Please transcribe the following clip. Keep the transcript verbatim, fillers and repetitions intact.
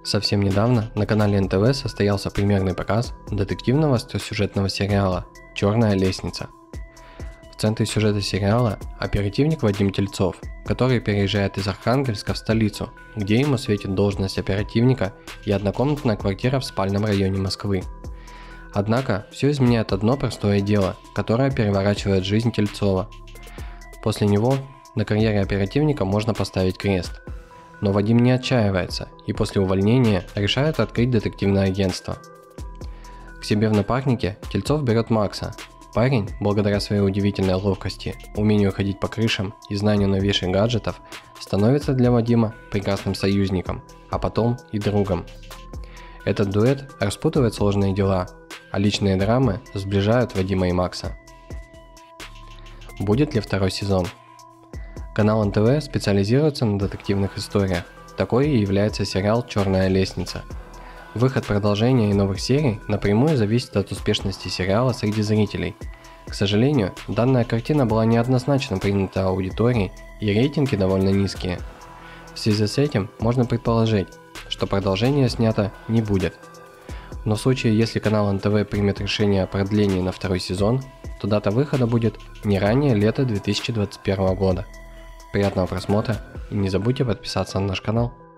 Совсем недавно на канале эн тэ вэ состоялся премьерный показ детективного сюжетного сериала «Черная лестница». В центре сюжета сериала оперативник Вадим Тельцов, который переезжает из Архангельска в столицу, где ему светит должность оперативника и однокомнатная квартира в спальном районе Москвы. Однако все изменяет одно простое дело, которое переворачивает жизнь Тельцова. После него на карьере оперативника можно поставить крест. Но Вадим не отчаивается и после увольнения решает открыть детективное агентство. К себе в напарнике Тельцов берет Макса. Парень, благодаря своей удивительной ловкости, умению ходить по крышам и знанию новейших гаджетов, становится для Вадима прекрасным союзником, а потом и другом. Этот дуэт распутывает сложные дела, а личные драмы сближают Вадима и Макса. Будет ли второй сезон? Канал эн тэ вэ специализируется на детективных историях. Такой и является сериал «Черная лестница». Выход продолжения и новых серий напрямую зависит от успешности сериала среди зрителей. К сожалению, данная картина была неоднозначно принята аудиторией и рейтинги довольно низкие. В связи с этим можно предположить, что продолжение снято не будет. Но в случае, если канал эн тэ вэ примет решение о продлении на второй сезон, то дата выхода будет не ранее лета две тысячи двадцать первого года. Приятного просмотра и не забудьте подписаться на наш канал.